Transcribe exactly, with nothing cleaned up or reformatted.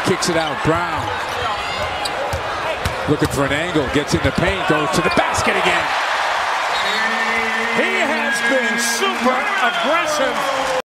kicks it out. Brown looking for an angle, gets in the paint, goes to the basket again. He has been super aggressive.